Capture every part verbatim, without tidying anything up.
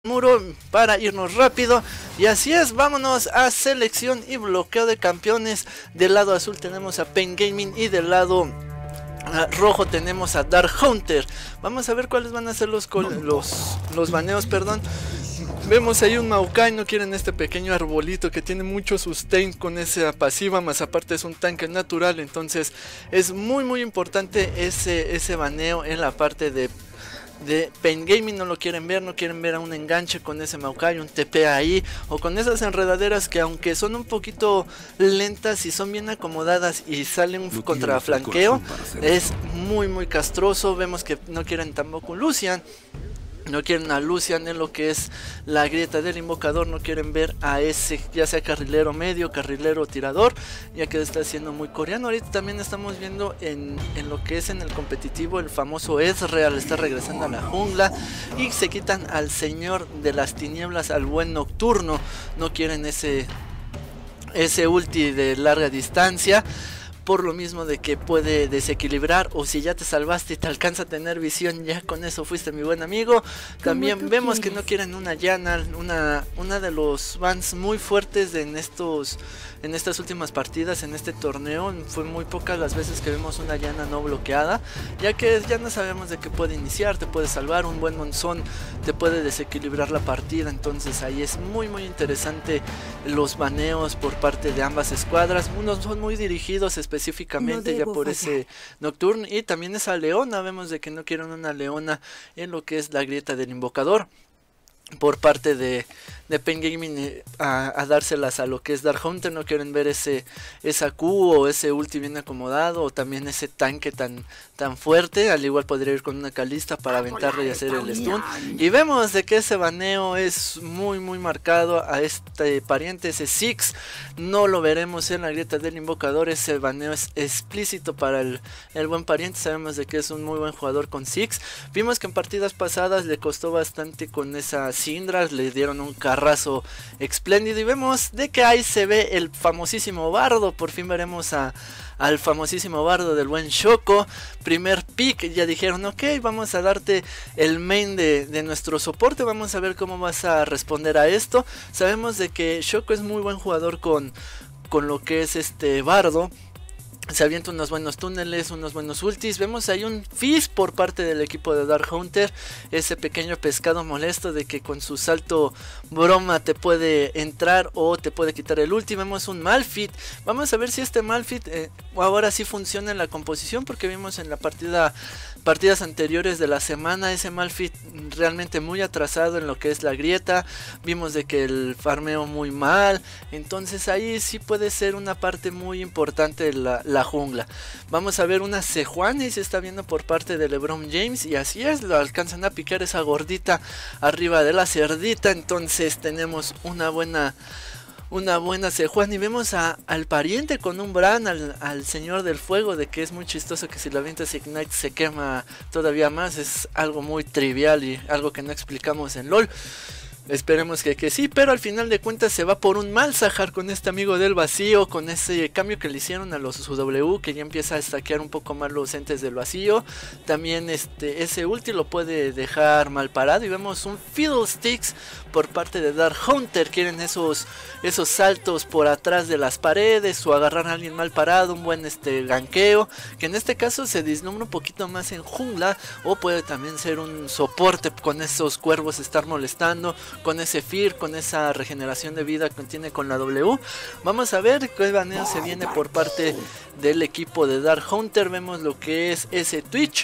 muro para irnos rápido. Y así es, vámonos a selección y bloqueo de campeones. Del lado azul tenemos a Pain Gaming y del lado uh, rojo tenemos a Dark Hunter. Vamos a ver cuáles van a ser los los, los baneos, perdón. Vemos ahí un Maokai, no quieren este pequeño arbolito que tiene mucho sustain con esa pasiva, más aparte es un tanque natural, entonces es muy muy importante ese, ese baneo en la parte de de Pain Gaming. No lo quieren ver, no quieren ver a un enganche con ese Maokai, un T P ahí, o con esas enredaderas que aunque son un poquito lentas y son bien acomodadas y salen no contra flanqueo, es muy muy castroso. Vemos que no quieren tampoco Lucian, no quieren a Lucian en lo que es la grieta del invocador, no quieren ver a ese ya sea carrilero medio, carrilero tirador, ya que está siendo muy coreano. Ahorita también estamos viendo en, en lo que es en el competitivo el famoso Ezreal está regresando a la jungla y se quitan al señor de las tinieblas, al buen nocturno, no quieren ese, ese ulti de larga distancia, por lo mismo de que puede desequilibrar, o si ya te salvaste y te alcanza a tener visión, ya con eso fuiste mi buen amigo. También vemos quieres? que no quieren una Yana, una, una de los bans muy fuertes de en estos en estas últimas partidas, en este torneo. Fue muy pocas las veces que vemos una Yana no bloqueada, ya que ya no sabemos de qué puede iniciar, te puede salvar, un buen monzón te puede desequilibrar la partida, entonces ahí es muy muy interesante los baneos por parte de ambas escuadras. Unos son muy dirigidos específicamente no ya por fallar. ese Nocturne, y también esa Leona, vemos de que no quieren una Leona en lo que es la grieta del invocador por parte de, de Pain Gaming, a, a dárselas a lo que es Dark Hunter. No quieren ver ese esa Q o ese ulti bien acomodado, o también ese tanque tan tan fuerte. Al igual podría ir con una Kalista para aventarle y hacer el stun. Y vemos de que ese baneo es muy muy marcado a este pariente, ese Six. No lo veremos en la grieta del invocador, ese baneo es explícito para el, el buen pariente. Sabemos de que es un muy buen jugador con Six. Vimos que en partidas pasadas le costó bastante con esa Syndra, le dieron un carrazo espléndido, y vemos de que ahí se ve el famosísimo bardo. Por fin veremos a, al famosísimo bardo del buen Shoko. Primer pick, ya dijeron ok, vamos a darte el main de, de nuestro soporte, vamos a ver cómo vas a responder a esto. Sabemos de que Shoko es muy buen jugador con, con lo que es este bardo. Se avienta unos buenos túneles, unos buenos ultis. Vemos ahí un Fizz por parte del equipo de Dark Hunter, ese pequeño pescado molesto de que con su salto broma te puede entrar o te puede quitar el ulti. Vemos un Malphite, vamos a ver si este Malphite eh, ahora sí funciona en la composición, porque vimos en la partida partidas anteriores de la semana ese Malphite realmente muy atrasado en lo que es la grieta. Vimos de que el farmeo muy mal, entonces ahí sí puede ser una parte muy importante de la, la jungla. Vamos a ver una Sejuani, se está viendo por parte de LeBron James, y así es, lo alcanzan a picar esa gordita arriba de la cerdita. Entonces tenemos una buena Una buena Sejuani. Vemos a, al pariente con un Bran, al, al señor del fuego, de que es muy chistoso que si la avientas Ignite se quema todavía más. Es algo muy trivial y algo que no explicamos en LOL. Esperemos que, que sí, pero al final de cuentas se va por un Malzahar con este amigo del vacío, con ese cambio que le hicieron a los su W, que ya empieza a stackear un poco más los entes del vacío. También este ese ulti lo puede dejar mal parado, y vemos un Fiddlesticks por parte de Dark Hunter. Quieren esos, esos saltos por atrás de las paredes, o agarrar a alguien mal parado, un buen este ganqueo, que en este caso se vislumbra un poquito más en jungla, o puede también ser un soporte con esos cuervos estar molestando, con ese Fear, con esa regeneración de vida que tiene con la W. Vamos a ver qué baneo se viene por parte del equipo de Dark Hunter. Vemos lo que es ese Twitch.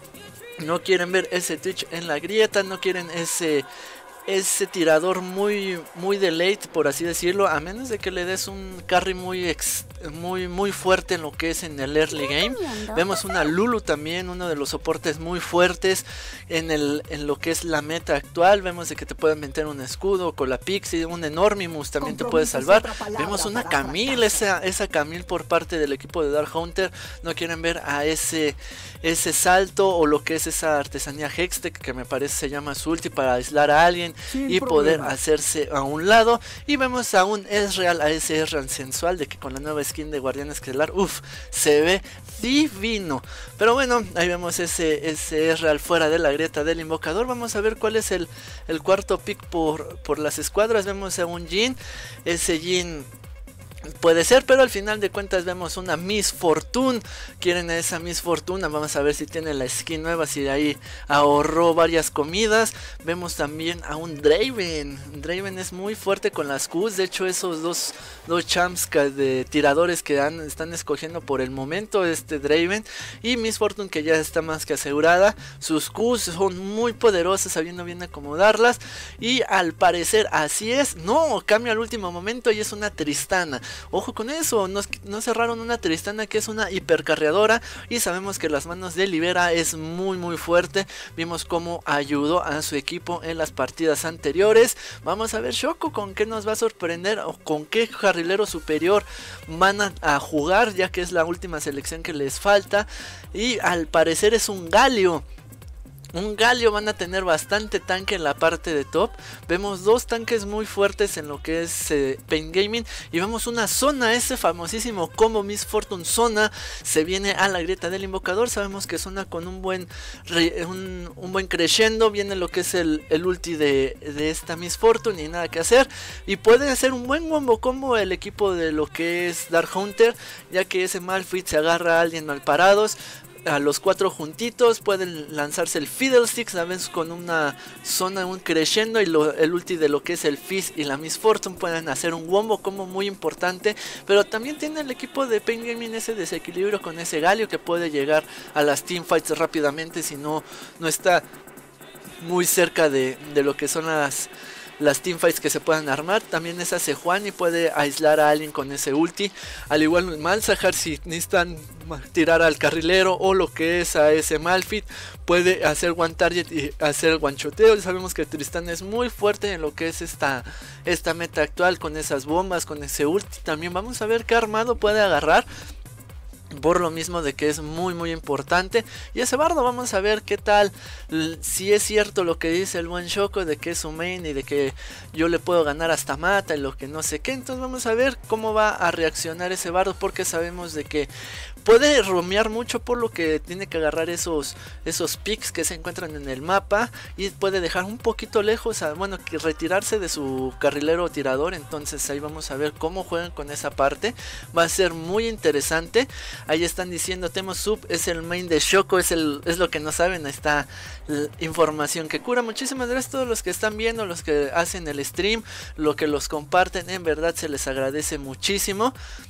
No quieren ver ese Twitch en la grieta, no quieren ese ese tirador muy muy de late, por así decirlo, a menos de que le des un carry muy ex, muy muy fuerte en lo que es en el early game. Vemos una Lulu también, uno de los soportes muy fuertes en el en lo que es la meta actual. Vemos de que te pueden meter un escudo con la Pixie, un Enormimus también te puede salvar. Vemos una Camille, esa esa Camille por parte del equipo de Dark Hunter. No quieren ver a ese ese salto o lo que es esa artesanía Hextech, que me parece se llama su ulti para aislar a alguien, Sin y poder problema. hacerse a un lado. Y vemos a un Ezreal, a ese Ezreal sensual de que con la nueva skin de Guardián Estelar, uff, se ve divino. Pero bueno, ahí vemos ese, ese Ezreal fuera de la grieta del invocador. Vamos a ver cuál es el, el cuarto pick por, por las escuadras. Vemos a un Jhin, ese Jhin puede ser, pero al final de cuentas vemos una Miss Fortune. Quieren a esa Miss Fortuna. Vamos a ver si tiene la skin nueva, si de ahí ahorró varias comidas. Vemos también a un Draven. Draven es muy fuerte con las Qs. De hecho, esos dos, dos champs de tiradores que han, están escogiendo por el momento, este Draven y Miss Fortune, que ya está más que asegurada. Sus Qs son muy poderosas, sabiendo bien acomodarlas. Y al parecer así es. No, cambia al último momento y es una Tristana. Ojo con eso, nos, nos cerraron una Tristana que es una hipercarreadora y sabemos que las manos de Libera es muy muy fuerte. Vimos cómo ayudó a su equipo en las partidas anteriores. Vamos a ver Shoko con qué nos va a sorprender o con qué carrilero superior van a, a jugar, ya que es la última selección que les falta. Y al parecer es un Galio. Un Galio, van a tener bastante tanque en la parte de top. Vemos dos tanques muy fuertes en lo que es eh, Pain Gaming. Y vemos una zona, ese famosísimo combo Miss Fortune zona. Se viene a la grieta del invocador. Sabemos que zona con un buen un, un buen crescendo. Viene lo que es el, el ulti de, de esta Miss Fortune y nada que hacer. Y puede hacer un buen combo combo el equipo de lo que es Dark Hunter, ya que ese Malphite se agarra a alguien mal parados. A los cuatro juntitos pueden lanzarse el Fiddlesticks, ¿sabes? Con una zona, un crescendo y lo, el ulti de lo que es el Fizz y la Miss Fortune. Pueden hacer un wombo como muy importante. Pero también tiene el equipo de Pain Gaming ese desequilibrio con ese Galio que puede llegar a las teamfights rápidamente si no, no está muy cerca de, de lo que son las... las teamfights que se puedan armar. También es hace Juan y puede aislar a alguien con ese ulti. Al igual Malzahar, si necesitan tirar al carrilero o lo que es a ese Malphite, puede hacer one target y hacer el guanchoteo. Sabemos que Tristán es muy fuerte en lo que es esta, esta meta actual, con esas bombas, con ese ulti. También vamos a ver qué armado puede agarrar, por lo mismo de que es muy muy importante. Y ese bardo vamos a ver qué tal, si es cierto lo que dice el buen Shoko de que es su main y de que yo le puedo ganar hasta mata y lo que no sé qué. Entonces vamos a ver cómo va a reaccionar ese bardo, porque sabemos de que puede romear mucho, por lo que tiene que agarrar esos, esos picks que se encuentran en el mapa y puede dejar un poquito lejos, a, bueno, que retirarse de su carrilero tirador. Entonces ahí vamos a ver cómo juegan con esa parte. Va a ser muy interesante. Ahí están diciendo Temo Sub es el main de Shoko, es, el, es lo que no saben, esta información que cura. Muchísimas gracias a todos los que están viendo, los que hacen el stream, lo que los comparten, en verdad se les agradece muchísimo.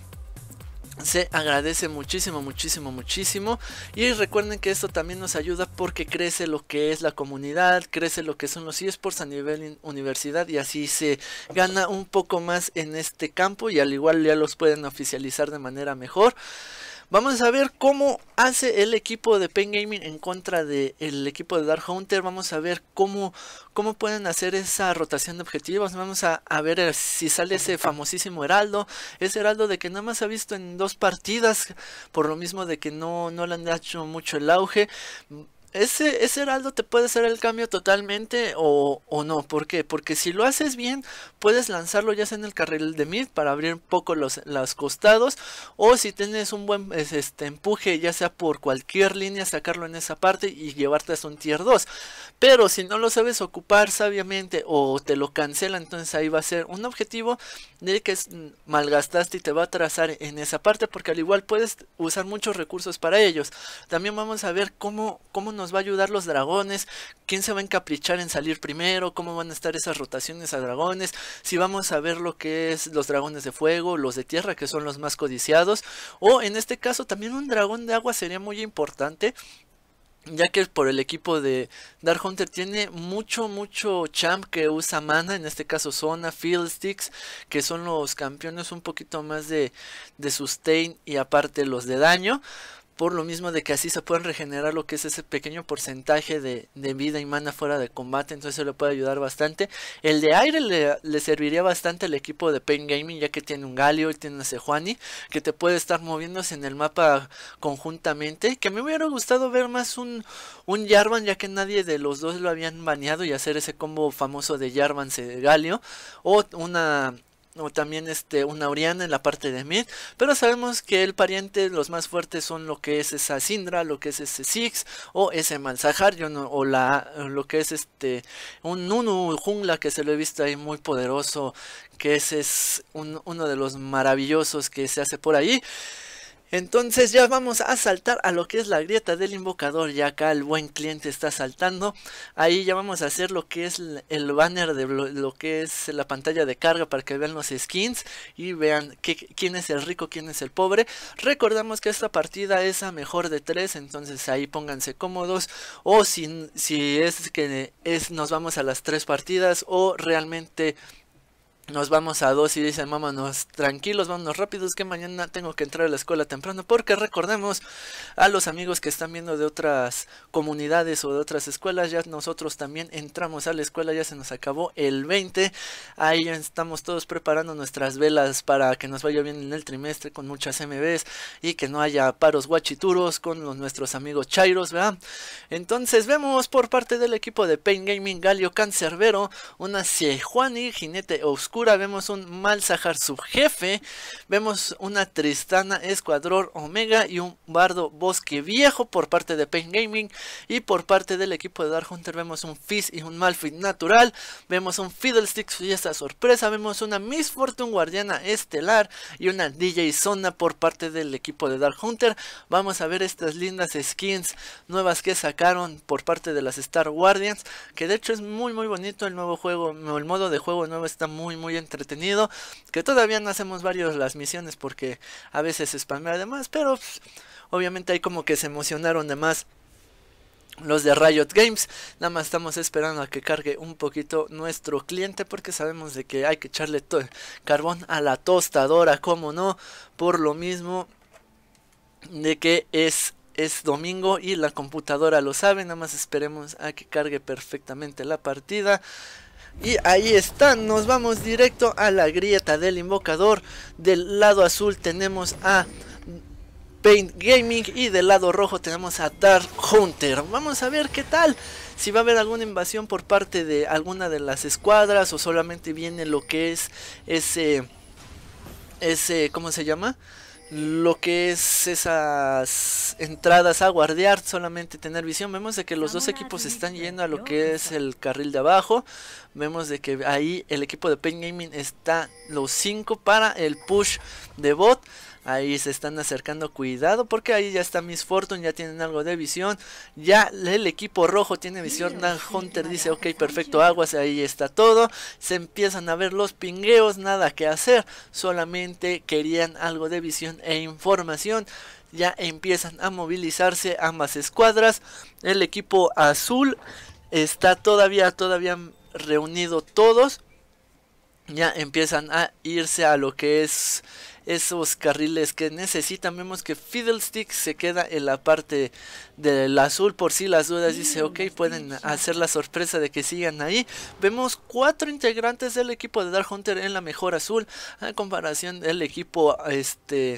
Se agradece muchísimo, muchísimo, muchísimo. Y recuerden que esto también nos ayuda porque crece lo que es la comunidad, crece lo que son los eSports a nivel universidad, y así se gana un poco más en este campo y al igual ya los pueden oficializar de manera mejor. Vamos a ver cómo hace el equipo de Pain Gaming en contra del equipo de Dark Hunter. Vamos a ver cómo, cómo pueden hacer esa rotación de objetivos. Vamos a, a ver si sale ese famosísimo Heraldo. Ese Heraldo de que nada más ha visto en dos partidas, por lo mismo de que no, no le han hecho mucho el auge. Ese, ese Heraldo te puede hacer el cambio totalmente o, o no. ¿Por qué? Porque si lo haces bien, puedes lanzarlo ya sea en el carril de mid para abrir un poco los, los costados. O si tienes un buen este, empuje, ya sea por cualquier línea, sacarlo en esa parte y llevarte hasta un tier dos. Pero si no lo sabes ocupar sabiamente o te lo cancela, entonces ahí va a ser un objetivo de que malgastaste y te va a trazar en esa parte. Porque al igual puedes usar muchos recursos para ellos. También vamos a ver cómo, cómo nos va a ayudar los dragones, quién se va a encaprichar en salir primero, cómo van a estar esas rotaciones a dragones, si vamos a ver lo que es los dragones de fuego, los de tierra que son los más codiciados, o en este caso también un dragón de agua sería muy importante, ya que por el equipo de Dark Hunter tiene mucho mucho champ que usa mana, en este caso Zona, Fiddlesticks, que son los campeones un poquito más de, de sustain y aparte los de daño. por lo mismo de que así se pueden regenerar lo que es ese pequeño porcentaje de, de vida y mana fuera de combate, entonces eso le puede ayudar bastante. El de aire le, le serviría bastante al equipo de Pain Gaming, ya que tiene un Galio y tiene una Sejuani, que te puede estar moviéndose en el mapa conjuntamente, que me hubiera gustado ver más un, un Jarvan, ya que nadie de los dos lo habían baneado, y hacer ese combo famoso de Jarvan Galio, o una... o también este una Orianna en la parte de mid, pero sabemos que el pariente, los más fuertes son lo que es esa Syndra, lo que es ese Ziggs o ese Malzahar, yo no, o la lo que es este un Nunu jungla que se lo he visto ahí muy poderoso, que ese es un, uno de los maravillosos que se hace por ahí. Entonces ya vamos a saltar a lo que es la grieta del invocador. Ya acá el buen cliente está saltando. Ahí ya vamos a hacer lo que es el banner de lo, lo que es la pantalla de carga, para que vean los skins y vean que, quién es el rico, quién es el pobre. Recordamos que esta partida es a mejor de tres, entonces ahí pónganse cómodos. O si, si es que es, nos vamos a las tres partidas, o realmente nos vamos a dos y dicen vámonos tranquilos, vámonos rápidos, que mañana tengo que entrar a la escuela temprano, porque recordemos a los amigos que están viendo de otras comunidades o de otras escuelas, ya nosotros también entramos a la escuela, ya se nos acabó el veinte, ahí estamos todos preparando nuestras velas para que nos vaya bien en el trimestre, con muchas M Bs y que no haya paros guachituros con los, nuestros amigos chairos, ¿verdad? Entonces vemos por parte del equipo de Pain Gaming, Galio Cancerbero, una Sejuani, jinete oscuro, vemos un Malzahar subjefe, vemos una Tristana Escuadrón Omega y un Bardo Bosque Viejo por parte de Pain Gaming, y por parte del equipo de Dark Hunter vemos un Fizz y un Malphite natural, vemos un Fiddlesticks y esta sorpresa, vemos una Miss Fortune Guardiana Estelar y una D J Zona por parte del equipo de Dark Hunter. Vamos a ver estas lindas skins nuevas que sacaron por parte de las Star Guardians, que de hecho es muy muy bonito el nuevo juego, el modo de juego nuevo está muy muy muy entretenido, que todavía no hacemos varios las misiones porque a veces se spamea además, pero pues, obviamente hay como que se emocionaron de más los de Riot Games. Nada más estamos esperando a que cargue un poquito nuestro cliente, porque sabemos de que hay que echarle carbón a la tostadora, como no, por lo mismo de que es Es domingo y la computadora lo sabe. Nada más esperemos a que cargue perfectamente la partida. Y ahí está, nos vamos directo a la grieta del invocador. Del lado azul tenemos a Pain Gaming y del lado rojo tenemos a Dark Hunter. Vamos a ver qué tal, si va a haber alguna invasión por parte de alguna de las escuadras, o solamente viene lo que es ese, ese, ¿cómo se llama? Lo que es esas entradas a guardiar, solamente tener visión. Vemos de que los dos equipos están yendo a lo que es el carril de abajo. Vemos de que ahí el equipo de Pain Gaming está los cinco para el push de bot. Ahí se están acercando, cuidado, porque ahí ya está Miss Fortune, ya tienen algo de visión. Ya el equipo rojo tiene visión. Dark Hunter dice ok, perfecto, aguas, ahí está todo. Se empiezan a ver los pingueos, nada que hacer, solamente querían algo de visión e información. Ya empiezan a movilizarse ambas escuadras. El equipo azul está todavía, todavía reunido todos. Ya empiezan a irse a lo que es esos carriles que necesitan. Vemos que Fiddlestick se queda en la parte del azul por si las dudas, dice ok, pueden hacer la sorpresa de que sigan ahí. Vemos cuatro integrantes del equipo de Dark Hunter en la mejor azul, a comparación del equipo este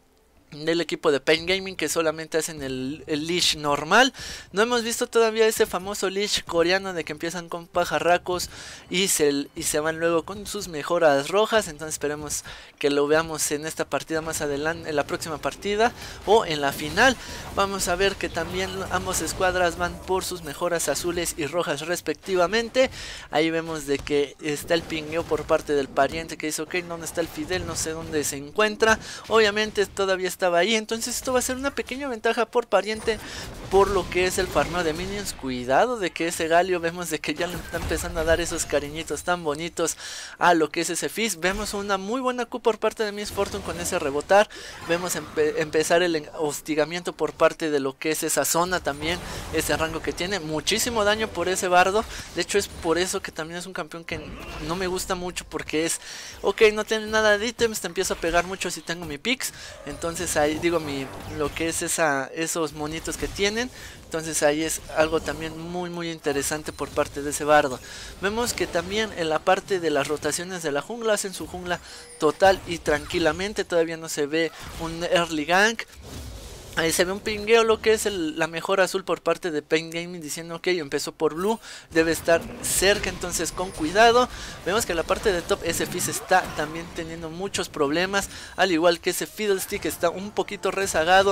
del equipo de Pain Gaming, que solamente hacen el, el leash normal. No hemos visto todavía ese famoso leash coreano de que empiezan con pajarracos y se, y se van luego con sus mejoras rojas. Entonces esperemos que lo veamos en esta partida más adelante, en la próxima partida o en la final. Vamos a ver que también ambas escuadras van por sus mejoras azules y rojas respectivamente. Ahí vemos de que está el pingueo por parte del pariente, que dice ok, ¿dónde está el Fidel? No sé dónde se encuentra. Obviamente todavía está estaba ahí, entonces esto va a ser una pequeña ventaja por pariente por lo que es el farmeo de minions. Cuidado de que ese Galio, vemos de que ya le está empezando a dar esos cariñitos tan bonitos a lo que es ese Fizz. Vemos una muy buena Q por parte de Miss Fortune con ese rebotar. Vemos empe empezar el hostigamiento por parte de lo que es esa zona también, ese rango que tiene, muchísimo daño por ese bardo. De hecho es por eso que también es un campeón que no me gusta mucho, porque es ok, no tiene nada de ítems, te empiezo a pegar mucho si tengo mi pix, entonces entonces ahí digo mi lo que es esa esos monitos que tienen. Entonces ahí es algo también muy muy interesante por parte de ese bardo. Vemos que también en la parte de las rotaciones de la jungla hacen su jungla total y tranquilamente. Todavía no se ve un early gank. Ahí se ve un pingueo, lo que es el, la mejora azul por parte de Pain Gaming diciendo ok, empezó por blue, debe estar cerca, entonces con cuidado. Vemos que la parte de top ese Fizz está también teniendo muchos problemas, al igual que ese Fiddlestick está un poquito rezagado.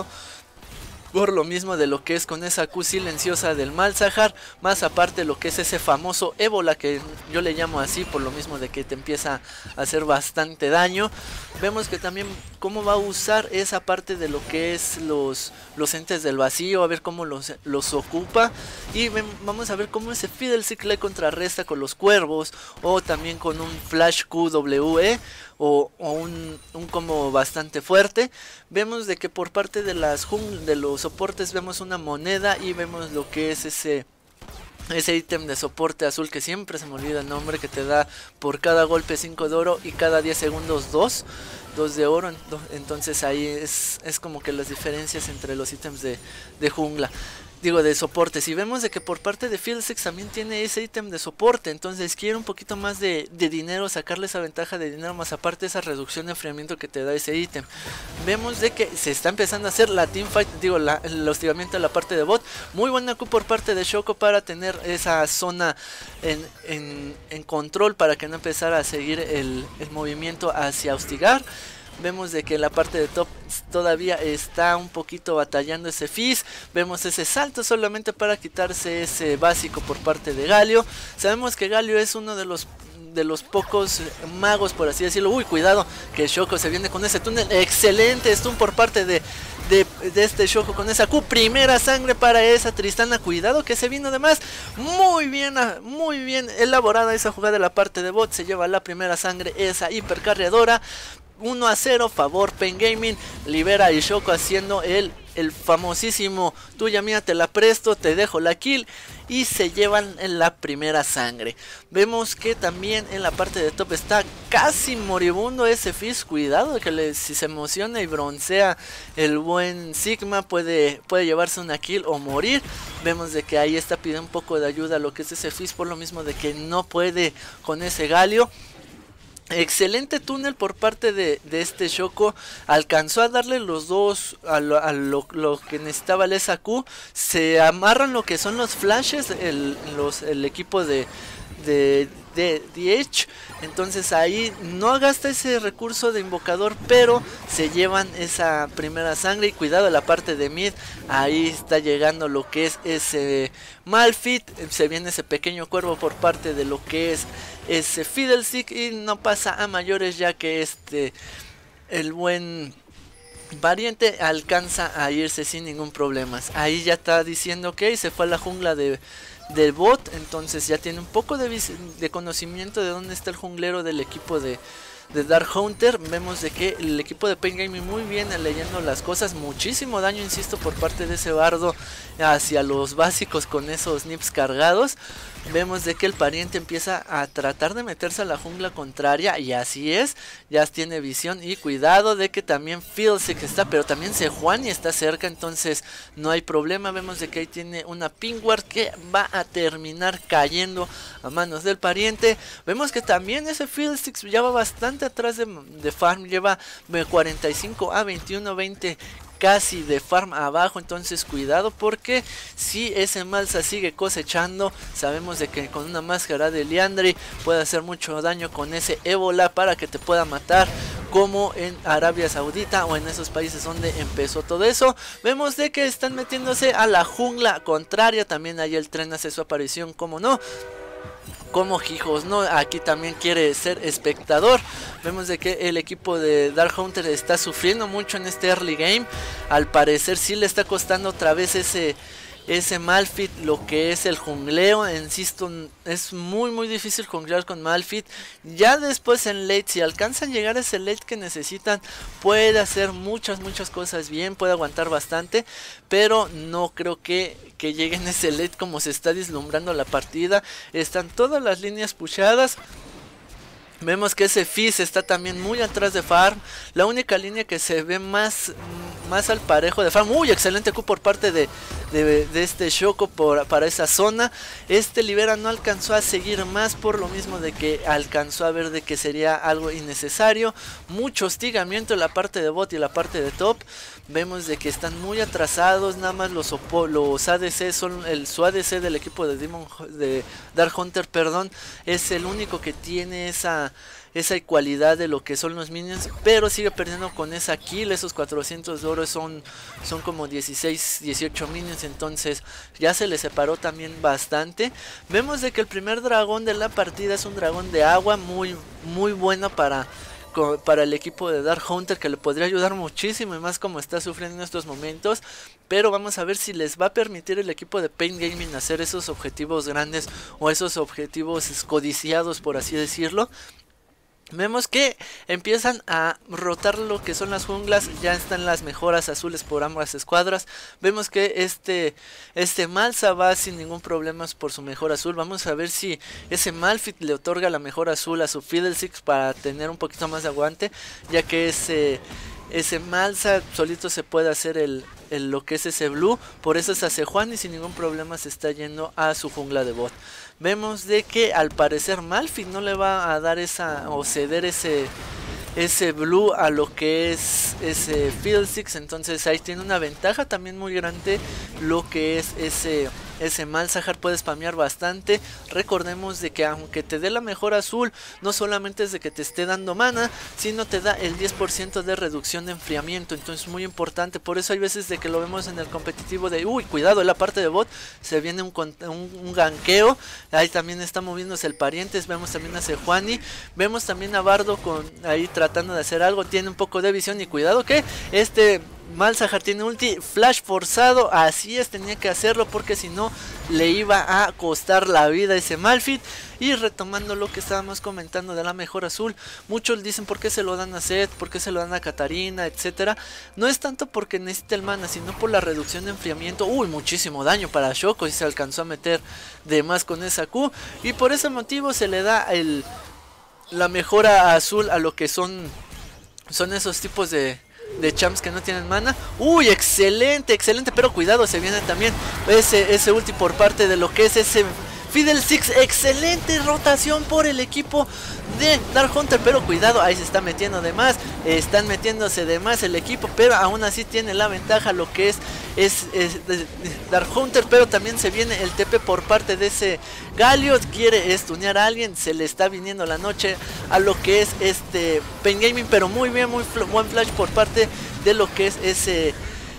Por lo mismo de lo que es con esa Q silenciosa del Malzahar, más aparte lo que es ese famoso ébola que yo le llamo así por lo mismo de que te empieza a hacer bastante daño. Vemos que también cómo va a usar esa parte de lo que es los, los entes del vacío, a ver cómo los, los ocupa. Y ven, vamos a ver cómo ese Fiddlestick le contrarresta con los cuervos o también con un Flash Q W E. O, o un, un combo bastante fuerte. Vemos de que por parte de las de los soportes vemos una moneda y vemos lo que es ese ese ítem de soporte azul que siempre se me olvida el nombre, que te da por cada golpe cinco de oro y cada diez segundos dos de oro. Entonces ahí es, es como que las diferencias entre los ítems de, de jungla. Digo, de soporte. Si vemos de que por parte de Fiddlestick también tiene ese ítem de soporte, entonces quiere un poquito más de, de dinero, sacarle esa ventaja de dinero, más aparte esa reducción de enfriamiento que te da ese ítem. Vemos de que se está empezando a hacer la teamfight, digo, la, el hostigamiento a la parte de bot. Muy buena Q por parte de Shoko para tener esa zona en, en, en control, para que no empezara a seguir el, el movimiento hacia hostigar. Vemos de que la parte de top todavía está un poquito batallando ese Fizz. Vemos ese salto solamente para quitarse ese básico por parte de Galio. Sabemos que Galio es uno de los de los pocos magos, por así decirlo. Uy, cuidado, que Shoko se viene con ese túnel. Excelente stun por parte de, de, de este Shoko con esa Q. Primera sangre para esa Tristana. Cuidado que se vino de más. Muy bien, muy bien elaborada esa jugada de la parte de bot. Se lleva la primera sangre, esa hipercarreadora. uno a cero, favor Pain Gaming. Libera a Shoko haciendo el, el famosísimo tuya mía, te la presto, te dejo la kill. Y se llevan en la primera sangre. Vemos que también en la parte de top está casi moribundo ese Fizz. Cuidado que le, si se emociona y broncea el buen Sigma puede, puede llevarse una kill o morir. Vemos de que ahí está pidiendo un poco de ayuda a lo que es ese Fizz, por lo mismo de que no puede con ese Galio. Excelente túnel por parte de, de este Shoko. Alcanzó a darle los dos a lo, a lo, lo que necesitaba el S Q. Se amarran lo que son los flashes, el, los, el equipo de, de, de D H. Entonces ahí no gasta ese recurso de invocador, pero se llevan esa primera sangre. Y cuidado la parte de mid, ahí está llegando lo que es ese Malphite. Se viene ese pequeño cuervo por parte de lo que es ese Fiddlestick y no pasa a mayores, ya que este el buen Variante alcanza a irse sin ningún problema. Ahí ya está diciendo que okay, se fue a la jungla de del bot, entonces ya tiene un poco de, de conocimiento de dónde está el junglero del equipo de, de Dark Hunter. Vemos de que el equipo de Pain Gaming muy bien leyendo las cosas. Muchísimo daño, insisto, por parte de ese bardo hacia los básicos con esos nips cargados. Vemos de que el pariente empieza a tratar de meterse a la jungla contraria, y así es, ya tiene visión. Y cuidado de que también Fiddlestick está, pero también Sejuani está cerca, entonces no hay problema. Vemos de que ahí tiene una ping ward que va a terminar cayendo a manos del pariente. Vemos que también ese Fiddlestick ya va bastante atrás de, de farm, lleva cuarenta y cinco a veintiuno, veinte casi de farm abajo, entonces cuidado, porque si ese Malza sigue cosechando, sabemos de que con una máscara de Liandry puede hacer mucho daño con ese ébola para que te pueda matar, como en Arabia Saudita o en esos países donde empezó todo eso. Vemos de que están metiéndose a la jungla contraria, también ahí el tren hace su aparición, como no, como hijos, ¿no? Aquí también quiere ser espectador. Vemos de que el equipo de Dark Hunter está sufriendo mucho en este early game. Al parecer sí le está costando otra vez ese ese Malphite lo que es el jungleo. Insisto, es muy muy difícil junglear con Malphite. Ya después en late, si alcanzan a llegar a ese late que necesitan, puede hacer muchas muchas cosas bien, puede aguantar bastante, pero no creo que, que lleguen a ese late como se está vislumbrando la partida. Están todas las líneas pushadas. Vemos que ese Fizz está también muy atrás de Farm. La única línea que se ve más, más al parejo de Farm. Uy, excelente Q por parte de, de, de este Shoko por, para esa zona. Este Libera no alcanzó a seguir más por lo mismo de que alcanzó a ver de que sería algo innecesario. Mucho hostigamiento en la parte de bot y la parte de top. Vemos de que están muy atrasados. Nada más los, los A D C son el su A D C del equipo de, Demon, de Dark Hunter, perdón, es el único que tiene esa esa igualdad de lo que son los minions, pero sigue perdiendo con esa kill. Esos cuatrocientos de oro son, son como dieciséis, dieciocho minions, entonces ya se le separó también bastante. Vemos de que el primer dragón de la partida es un dragón de agua muy, muy bueno para... para el equipo de Dark Hunter, que le podría ayudar muchísimo y más como está sufriendo en estos momentos. Pero vamos a ver si les va a permitir el equipo de Pain Gaming hacer esos objetivos grandes o esos objetivos codiciados, por así decirlo. Vemos que empiezan a rotar lo que son las junglas. Ya están las mejoras azules por ambas escuadras. Vemos que este, este Malza va sin ningún problema por su mejor azul. Vamos a ver si ese Malphite le otorga la mejor azul a su Fiddlesticks para tener un poquito más de aguante, ya que ese, ese Malza solito se puede hacer el, el, lo que es ese blue. Por eso es a Sejuani y sin ningún problema se está yendo a su jungla de bot. Vemos de que al parecer Malphite no le va a dar esa o ceder ese ese blue a lo que es ese Fiddlesticks, entonces ahí tiene una ventaja también muy grande lo que es ese ese Malzahar. Puede spamear bastante. Recordemos de que aunque te dé la mejor azul, no solamente es de que te esté dando mana, sino te da el diez por ciento de reducción de enfriamiento, entonces muy importante. Por eso hay veces de que lo vemos en el competitivo de uy, cuidado, en la parte de bot se viene un, un, un ganqueo. Ahí también está moviéndose el Parientes. Vemos también a Sejuani, vemos también a Bardo con ahí tratando de hacer algo, tiene un poco de visión y cuidado que este Malzahar tiene ulti, flash forzado, así es, tenía que hacerlo porque si no le iba a costar la vida a ese Malphite. Y retomando lo que estábamos comentando de la mejor azul, muchos dicen por qué se lo dan a Zed, por qué se lo dan a Katarina, etcétera. No es tanto porque necesita el mana, sino por la reducción de enfriamiento. Uy, muchísimo daño para Shoko y se alcanzó a meter de más con esa Q. Y por ese motivo se le da el, la mejora azul a lo que son, son esos tipos de... de champs que no tienen mana. Uy, excelente, excelente, pero cuidado, se viene también ese, ese ulti por parte de lo que es ese Fiddlesticks. Excelente rotación por el equipo de Dark Hunter, pero cuidado, ahí se está metiendo de más, están metiéndose de más el equipo, pero aún así tiene la ventaja lo que es, es, es Dark Hunter. Pero también se viene el T P por parte de ese Galio, quiere stunear a alguien, se le está viniendo la noche a lo que es este Pain Gaming, pero muy bien, muy buen flash por parte de lo que es ese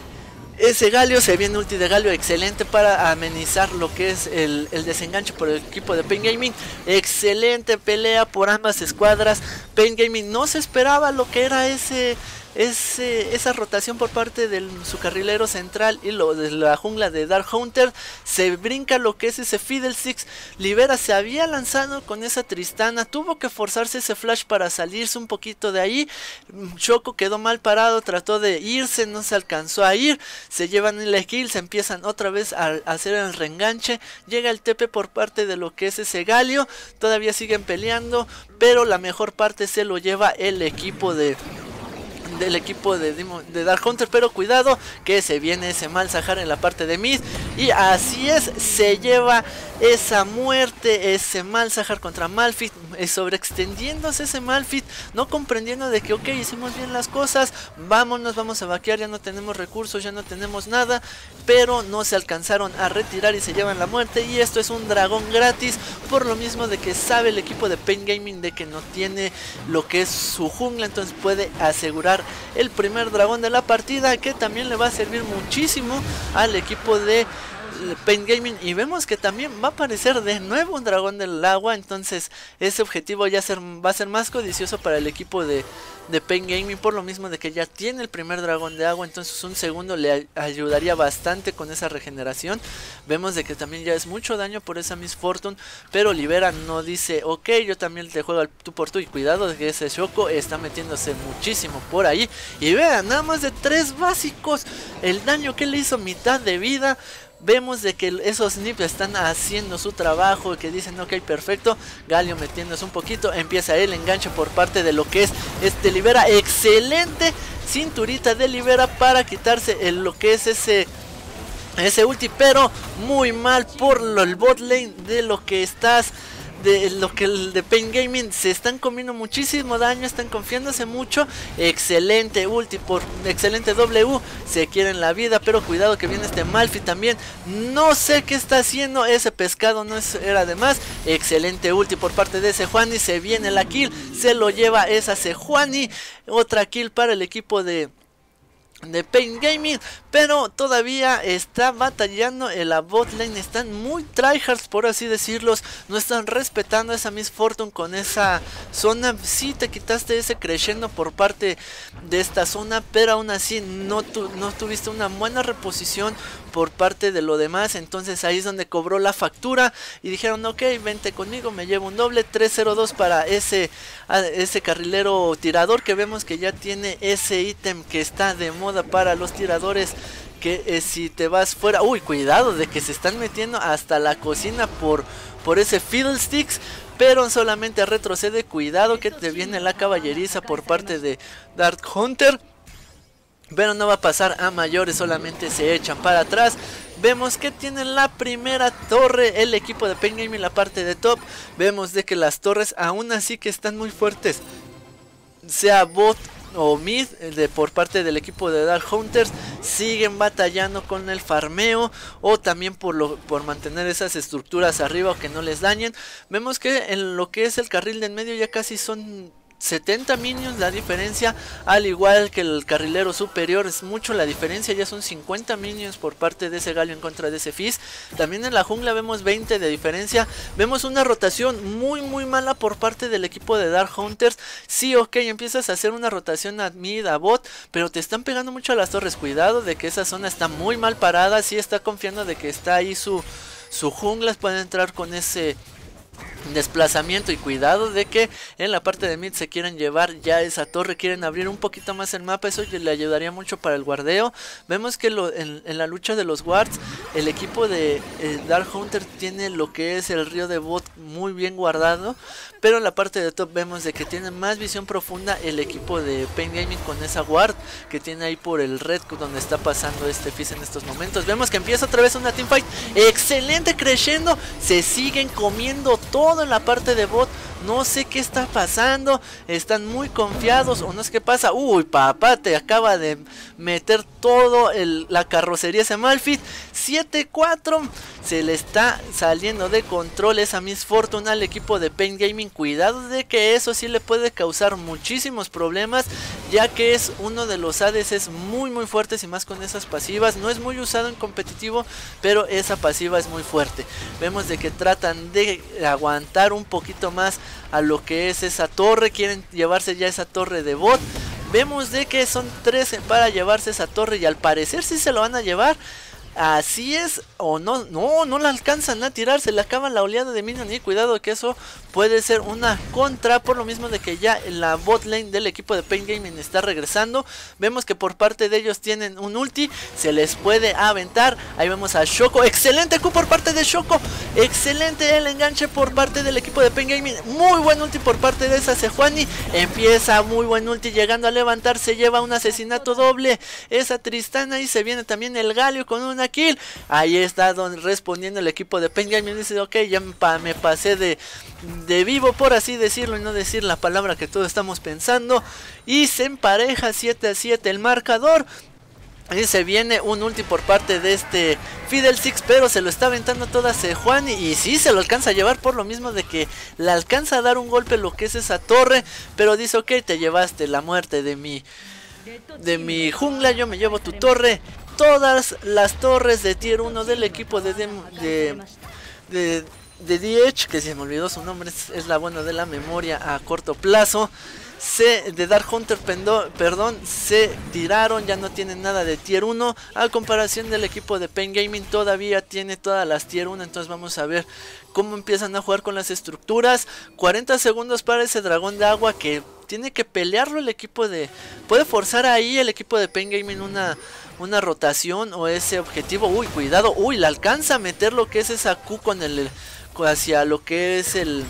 Ese Galio. Se viene ulti de Galio, excelente para amenizar lo que es el, el desenganche por el equipo de Pain Gaming. Excelente pelea por ambas escuadras. Pain Gaming no se esperaba lo que era ese... Ese, esa rotación por parte de su carrilero central y lo de la jungla de Dark Hunter. Se brinca lo que es ese Fiddlesticks. Libera se había lanzado con esa Tristana, tuvo que forzarse ese flash para salirse un poquito de ahí. Shoko quedó mal parado, trató de irse, no se alcanzó a ir. Se llevan en la kill, se empiezan otra vez a, a hacer el reenganche. Llega el T P por parte de lo que es ese Galio. Todavía siguen peleando, pero la mejor parte se lo lleva el equipo de... del equipo de, de Dark Hunter, pero cuidado que se viene ese Malzahar en la parte de mid y así es, se lleva esa muerte ese Malzahar contra Malphite, eh, sobreextendiéndose ese Malphite, no comprendiendo de que ok, hicimos bien las cosas, vámonos, vamos a vaquear, ya no tenemos recursos, ya no tenemos nada, pero no se alcanzaron a retirar y se llevan la muerte. Y esto es un dragón gratis, por lo mismo de que sabe el equipo de Pain Gaming de que no tiene lo que es su jungla, entonces puede asegurar el primer dragón de la partida, que también le va a servir muchísimo al equipo de Pain Gaming. Y vemos que también va a aparecer de nuevo un dragón del agua, entonces ese objetivo ya ser, va a ser más codicioso para el equipo de, de Pain Gaming, por lo mismo de que ya tiene el primer dragón de agua, entonces un segundo le ayudaría bastante con esa regeneración. Vemos de que también ya es mucho daño por esa Miss Fortune, pero Libera no dice ok, yo también te juego al tú por tú, y cuidado de que ese Shoko está metiéndose muchísimo por ahí. Y vean, nada más de tres básicos el daño que le hizo, mitad de vida. Vemos de que esos Nips están haciendo su trabajo, que dicen ok, perfecto. Galio metiéndose un poquito, empieza el enganche por parte de lo que es este Libera. Excelente cinturita de Libera para quitarse el, lo que es ese ese ulti, pero muy mal por lo, el bot lane de lo que estás de lo que el de Pain Gaming. Se están comiendo muchísimo daño, están confiándose mucho. Excelente ulti por excelente W, se quieren la vida, pero cuidado que viene este Malphite también. No sé qué está haciendo ese pescado, no es, era de más. Excelente ulti por parte de Sejuani, se viene la kill, se lo lleva esa Sejuani. Otra kill para el equipo de de Pain Gaming, pero todavía está batallando en la bot lane. Están muy tryhards, por así decirlos. No están respetando esa Miss Fortune con esa zona. Sí te quitaste ese crescendo por parte de esta zona, pero aún así no, tu, no tuviste una buena reposición por parte de lo demás. Entonces ahí es donde cobró la factura y dijeron ok, vente conmigo, me llevo un doble. Tres cero dos para ese, ese carrilero tirador, que vemos que ya tiene ese ítem que está de moda para los tiradores, que eh, si te vas fuera, uy, cuidado de que se están metiendo hasta la cocina por, por ese Fiddlesticks, pero solamente retrocede. Cuidado que te viene la caballeriza por parte de Dark Hunter, pero no va a pasar a mayores, solamente se echan para atrás. Vemos que tienen la primera torre el equipo de Pain Gaming, la parte de top. Vemos de que las torres aún así que están muy fuertes, sea bot o mid de, por parte del equipo de Dark Hunters, siguen batallando con el farmeo o también por, lo, por mantener esas estructuras arriba o que no les dañen. Vemos que en lo que es el carril de en medio ya casi son setenta minions la diferencia, al igual que el carrilero superior es mucho la diferencia, ya son cincuenta minions por parte de ese Galio en contra de ese Fizz. También en la jungla vemos veinte de diferencia. Vemos una rotación muy muy mala por parte del equipo de Dark Hunters. Sí, ok, empiezas a hacer una rotación a mid, a bot, pero te están pegando mucho a las torres. Cuidado de que esa zona está muy mal parada. Sí está confiando de que está ahí su, su jungla, pueden entrar con ese desplazamiento, y cuidado de que en la parte de mid se quieren llevar ya esa torre, quieren abrir un poquito más el mapa, eso le ayudaría mucho para el guardeo. Vemos que lo, en, en la lucha de los wards el equipo de eh, Dark Hunter tiene lo que es el río de bot muy bien guardado, pero en la parte de top vemos de que tiene más visión profunda el equipo de Pain Gaming con esa ward que tiene ahí por el red donde está pasando este Fizz en estos momentos. Vemos que empieza otra vez una teamfight, excelente crescendo, se siguen comiendo todo en la parte de bot. No sé qué está pasando, están muy confiados o no sé qué pasa. Uy, papá, te acaba de meter todo el, la carrocería ese Malphite. siete cuatro, se le está saliendo de control esa Miss Fortune al equipo de Pain Gaming. Cuidado de que eso sí le puede causar muchísimos problemas, ya que es uno de los A D Cs muy muy fuertes, y más con esas pasivas. No es muy usado en competitivo, pero esa pasiva es muy fuerte. Vemos de que tratan de aguantar un poquito más a lo que es esa torre, quieren llevarse ya esa torre de bot. Vemos de que son trece para llevarse esa torre, y al parecer sí se lo van a llevar. Así es, o no, no, no la alcanzan a tirar, se le acaba la oleada de minion, y cuidado que eso puede ser una contra, por lo mismo de que ya la bot lane del equipo de Pain Gaming está regresando. Vemos que por parte de ellos tienen un ulti, se les puede aventar. Ahí vemos a Shoko, excelente Q por parte de Shoko, excelente el enganche por parte del equipo de Pain Gaming, muy buen ulti por parte de esa Sejuani, empieza muy buen ulti, llegando a levantar, se lleva un asesinato doble esa Tristana, y se viene también el Galio con una kill. Ahí está don, respondiendo el equipo de Pain Gaming, dice ok, ya me, pa, me pasé de, de vivo, por así decirlo, y no decir la palabra que todos estamos pensando, y se empareja siete a siete el marcador. Y se viene un ulti por parte de este Fiddlesticks, pero se lo está aventando toda Sejuani, y sí se lo alcanza a llevar, por lo mismo de que le alcanza a dar un golpe lo que es esa torre, pero dice ok, te llevaste la muerte de mi, de mi jungla, yo me llevo tu torre. Todas las torres de tier uno del equipo de, de, de, de, de D H, que se me olvidó su nombre, es, es la buena de la memoria a corto plazo, se, de Dark Hunter, pendo, perdón, se tiraron, ya no tienen nada de tier uno, a comparación del equipo de Pain Gaming todavía tiene todas las tier uno, entonces vamos a ver cómo empiezan a jugar con las estructuras. cuarenta segundos para ese dragón de agua que tiene que pelearlo el equipo de, puede forzar ahí el equipo de Pain Gaming una una rotación o ese objetivo. Uy, cuidado, uy, le alcanza a meter lo que es esa Q con el, hacia lo que es el...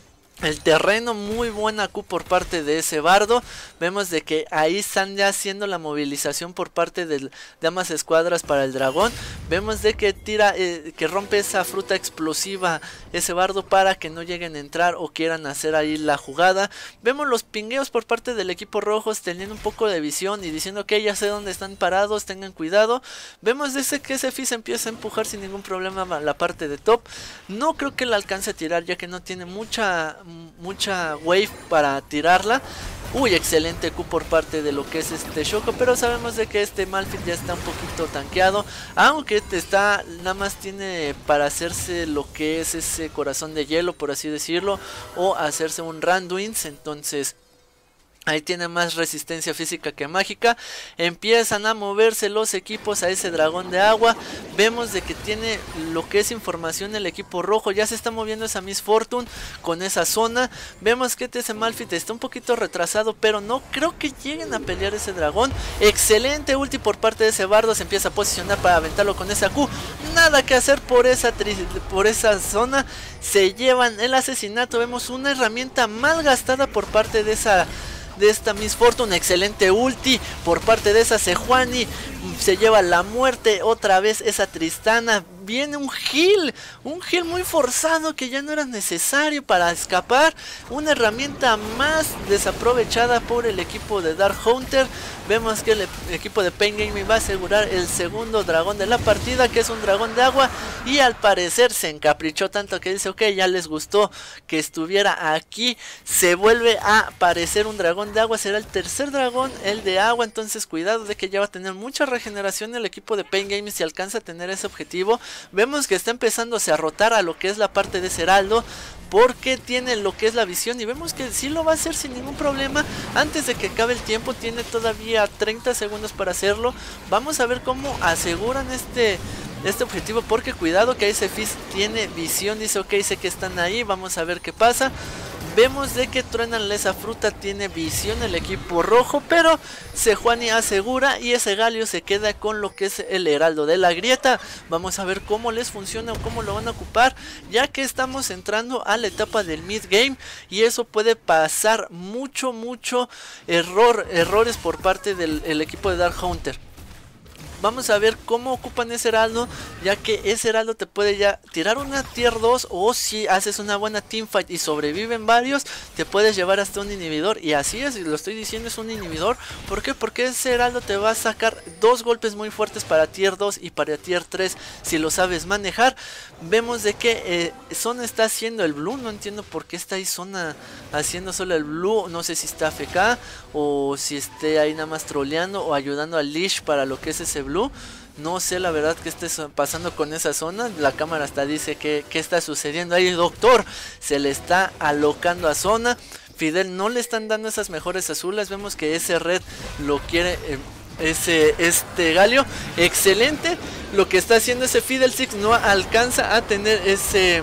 el terreno. Muy buena Q por parte de ese bardo. Vemos de que ahí están ya haciendo la movilización por parte del, de ambas escuadras para el dragón. Vemos de que tira, eh, que rompe esa fruta explosiva ese bardo para que no lleguen a entrar o quieran hacer ahí la jugada. Vemos los pingueos por parte del equipo rojos teniendo un poco de visión y diciendo que ya sé dónde están parados, tengan cuidado. Vemos de ese que ese Fizz empieza a empujar sin ningún problema la parte de top. No creo que la alcance a tirar ya que no tiene mucha mucha wave para tirarla. Uy, excelente Q por parte de lo que es este Shoko, pero sabemos de que este Malphite ya está un poquito tanqueado, aunque está, nada más tiene para hacerse lo que es ese corazón de hielo, por así decirlo, o hacerse un Randuin's, entonces... ahí tiene más resistencia física que mágica. Empiezan a moverse los equipos a ese dragón de agua. Vemos de que tiene lo que es información el equipo rojo. Ya se está moviendo esa Miss Fortune con esa zona. Vemos que ese Malphite está un poquito retrasado, pero no creo que lleguen a pelear ese dragón. Excelente ulti por parte de ese bardo. Se empieza a posicionar para aventarlo con esa Q. Nada que hacer por esa, por esa zona. Se llevan el asesinato. Vemos una herramienta mal gastada por parte de esa... de esta Miss Fortune. Excelente ulti por parte de esa Sejuani. Se lleva la muerte otra vez esa Tristana. Viene un heal, un heal muy forzado que ya no era necesario para escapar. Una herramienta más desaprovechada por el equipo de Dark Hunter. Vemos que el equipo de Pain Gaming va a asegurar el segundo dragón de la partida, que es un dragón de agua. Y al parecer se encaprichó tanto que dice, ok, ya les gustó que estuviera aquí. Se vuelve a aparecer un dragón de agua, será el tercer dragón, el de agua. Entonces cuidado de que ya va a tener mucha regeneración el equipo de Pain Gaming si alcanza a tener ese objetivo. Vemos que está empezándose a rotar a lo que es la parte de Heraldo, porque tiene lo que es la visión y vemos que sí lo va a hacer sin ningún problema. Antes de que acabe el tiempo, tiene todavía treinta segundos para hacerlo. Vamos a ver cómo aseguran este, este objetivo, porque cuidado que ese Fizz tiene visión, dice ok, sé que están ahí, vamos a ver qué pasa. Vemos de que truenan esa fruta, tiene visión el equipo rojo, pero Sejuani asegura y ese Galio se queda con lo que es el heraldo de la grieta. Vamos a ver cómo les funciona o cómo lo van a ocupar, ya que estamos entrando a la etapa del mid game y eso puede pasar mucho, mucho error, errores por parte del el equipo de Dark Hunter. Vamos a ver cómo ocupan ese heraldo, ya que ese heraldo te puede ya tirar una tier dos, o si haces una buena teamfight y sobreviven varios, te puedes llevar hasta un inhibidor. Y así es, lo estoy diciendo, es un inhibidor. ¿Por qué? Porque ese heraldo te va a sacar dos golpes muy fuertes para tier dos y para tier tres si lo sabes manejar. Vemos de que eh, Zona está haciendo el blue, no entiendo por qué está ahí Zona haciendo solo el blue. No sé si está A F K o si esté ahí nada más troleando o ayudando a Leash para lo que es ese blue. No sé la verdad que esté pasando con esa zona. La cámara hasta dice que, que está sucediendo ahí. Doctor, se le está alocando a Zona. Fidel no le están dando esas mejores azules. Vemos que ese red lo quiere eh, ese este Galio. Excelente lo que está haciendo ese Fidel Six. No alcanza a tener ese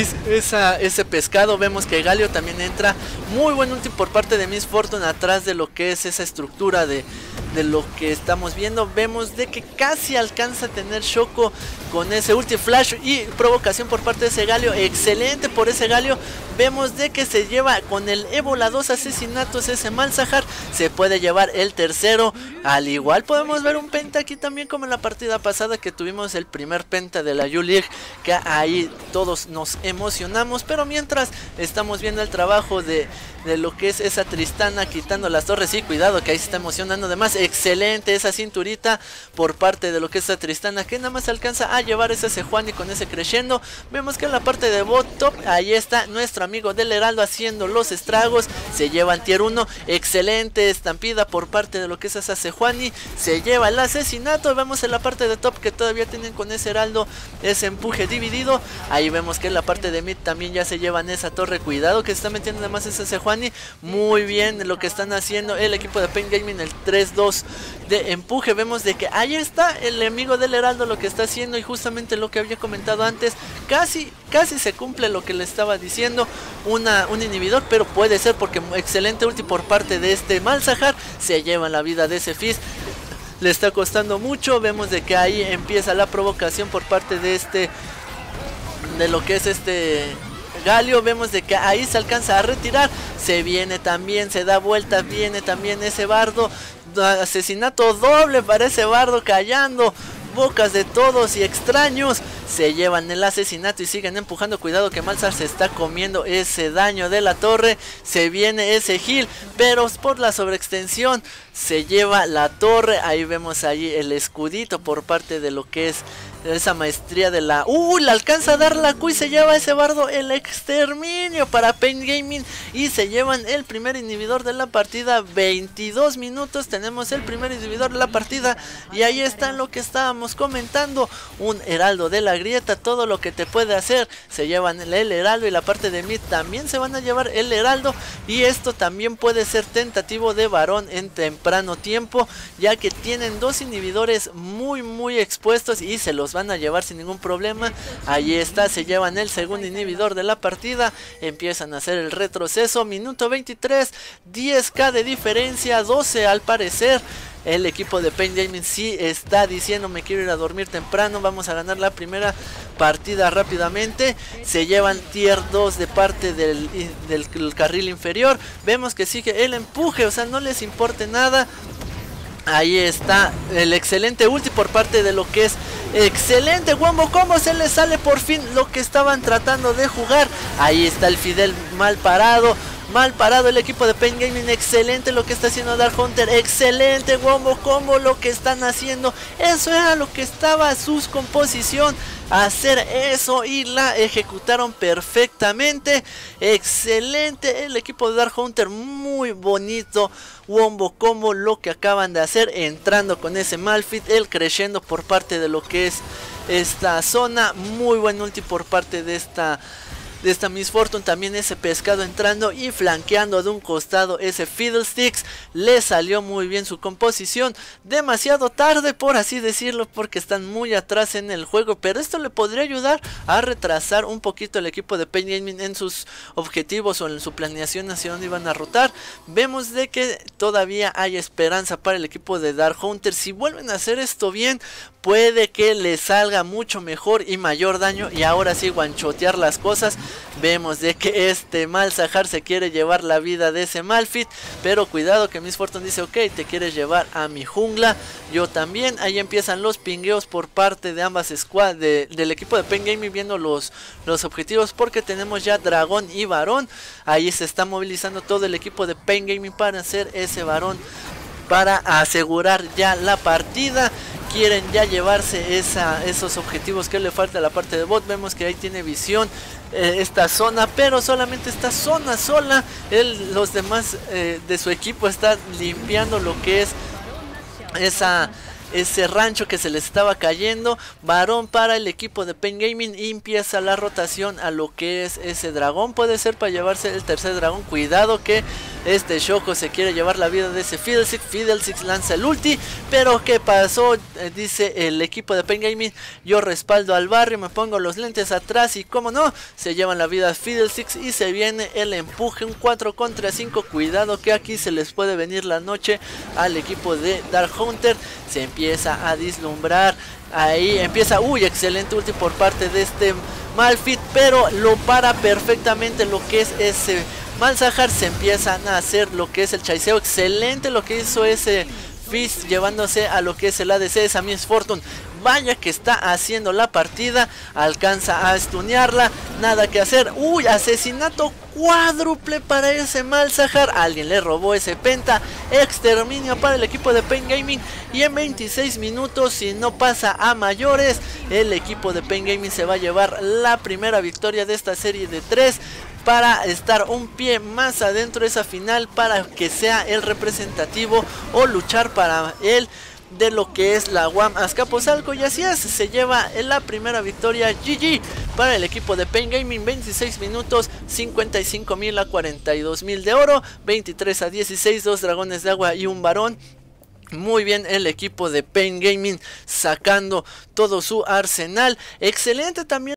esa, ese pescado. Vemos que Galio también entra. Muy buen ulti por parte de Miss Fortune atrás de lo que es esa estructura de de lo que estamos viendo. Vemos de que casi alcanza a tener Shoko con ese ulti flash y provocación por parte de ese Galio. Excelente por ese Galio. Vemos de que se lleva con el ébola dos asesinatos ese Malzahar. Se puede llevar el tercero. Al igual podemos ver un penta aquí también, como en la partida pasada que tuvimos el primer penta de la U-League, que ahí todos nos emocionamos. Pero mientras estamos viendo el trabajo de, de lo que es esa Tristana quitando las torres. Y cuidado que ahí se está emocionando de más. Excelente esa cinturita por parte de lo que es esa Tristana, que nada más alcanza a llevar ese Sejuani con ese crescendo. Vemos que en la parte de bot top, ahí está nuestro amigo del heraldo haciendo los estragos. Se lleva el tier uno. Excelente estampida por parte de lo que es esa Sejuani. Se lleva el asesinato. Vemos en la parte de top que todavía tienen con ese heraldo ese empuje dividido. Ahí vemos que en la parte de mid también ya se llevan esa torre. Cuidado que se está metiendo además ese Sejuani. Muy bien lo que están haciendo el equipo de Pain Gaming, el tres dos de empuje. Vemos de que ahí está el amigo del heraldo lo que está haciendo, y justamente lo que había comentado antes, casi casi se cumple lo que le estaba diciendo, una, un inhibidor, pero puede ser porque excelente ulti por parte de este Malzahar. Se lleva la vida de ese Fizz. le está costando mucho. Vemos de que ahí empieza la provocación por parte de este, de lo que es este Galio. Vemos de que ahí se alcanza a retirar, se viene también, se da vuelta, viene también ese bardo, asesinato doble para ese bardo, callando bocas de todos y extraños. Se llevan el asesinato y siguen empujando. Cuidado que Malzahar se está comiendo ese daño de la torre. Se viene ese heal, pero por la sobreextensión se lleva la torre. Ahí vemos ahí el escudito por parte de lo que es esa maestría de la... ¡Uh! Le alcanza a dar la Q y se lleva ese bardo el exterminio para Pain Gaming. Y se llevan el primer inhibidor de la partida. veintidós minutos tenemos el primer inhibidor de la partida. Y ahí está lo que estábamos comentando. Un heraldo de la grieta, todo lo que te puede hacer. Se llevan el, el heraldo y la parte de mid también se van a llevar el heraldo. Y esto también puede ser tentativo de varón en temprano tiempo, ya que tienen dos inhibidores muy muy expuestos y se los van a llevar sin ningún problema. Ahí está, se llevan el segundo inhibidor de la partida, empiezan a hacer el retroceso. Minuto veintitrés, diez k de diferencia, doce al parecer. El equipo de Pain Gaming sí está diciendo: me quiero ir a dormir temprano, vamos a ganar la primera partida rápidamente. Se llevan tier dos de parte del, del, del carril inferior. Vemos que sigue el empuje, o sea, no les importe nada. Ahí está el excelente ulti por parte de lo que es excelente Wombo Combo. Se les sale por fin lo que estaban tratando de jugar. Ahí está el Fidel mal parado. Mal parado el equipo de Pain Gaming. Excelente lo que está haciendo Dark Hunter. Excelente Wombo Combo lo que están haciendo. Eso era lo que estaba a su composición. Hacer eso y la ejecutaron perfectamente. Excelente el equipo de Dark Hunter. Muy bonito Wombo Combo lo que acaban de hacer. Entrando con ese Malphite. El creciendo por parte de lo que es esta zona. Muy buen ulti por parte de esta... de esta Miss Fortune. También ese pescado entrando y flanqueando de un costado ese Fiddlesticks. Le salió muy bien su composición. Demasiado tarde, por así decirlo, porque están muy atrás en el juego, pero esto le podría ayudar a retrasar un poquito el equipo de Pain Gaming en sus objetivos o en su planeación hacia dónde iban a rotar. Vemos de que todavía hay esperanza para el equipo de Dark Hunter. Si vuelven a hacer esto bien, puede que les salga mucho mejor y mayor daño, y ahora sí guanchotear las cosas. Vemos de que este Malzahar se quiere llevar la vida de ese Malphite, pero cuidado que Miss Fortune dice: ok, te quieres llevar a mi jungla, yo también. Ahí empiezan los pingueos por parte de ambas squad de, del equipo de Pain Gaming, viendo los, los objetivos, porque tenemos ya dragón y varón. Ahí se está movilizando todo el equipo de Pain Gaming para hacer ese varón, para asegurar ya la partida. Quieren ya llevarse esa, esos objetivos que le falta a la parte de bot. Vemos que ahí tiene visión eh, esta zona, pero solamente esta zona sola. Él, los demás eh, de su equipo están limpiando lo que es esa... ese rancho que se les estaba cayendo. Varón para el equipo de Pain Gaming y empieza la rotación a lo que es ese dragón. Puede ser para llevarse el tercer dragón. Cuidado que este Shoko se quiere llevar la vida de ese Fiddlesticks. Fiddlesticks lanza el ulti, pero ¿qué pasó? Eh, dice el equipo de Pain Gaming: yo respaldo al barrio, me pongo los lentes atrás y como no, se llevan la vida a Fiddlesticks y se viene el empuje, un cuatro contra cinco. Cuidado que aquí se les puede venir la noche al equipo de Dark Hunter. Se empieza a vislumbrar, ahí empieza, uy, excelente ulti por parte de este Malphite, pero lo para perfectamente lo que es ese Malzahar. Se empiezan a hacer lo que es el chaiseo. Excelente lo que hizo ese Fizz, llevándose a lo que es el A D C, esa Miss Fortune. Vaya que está haciendo la partida. Alcanza a stunearla. Nada que hacer. Uy, asesinato cuádruple para ese Malzahar. Alguien le robó ese penta. Exterminio para el equipo de Pain Gaming. Y en veintiséis minutos, si no pasa a mayores, el equipo de Pain Gaming se va a llevar la primera victoria de esta serie de tres, para estar un pie más adentro de esa final, para que sea el representativo o luchar para él de lo que es la U A M Azcapotzalco. Y así es, se lleva la primera victoria. G G para el equipo de Pain Gaming. Veintiséis minutos, cincuenta y cinco mil a cuarenta y dos mil de oro, veintitrés a dieciséis, dos dragones de agua y un varón. Muy bien el equipo de Pain Gaming sacando todo su arsenal. Excelente también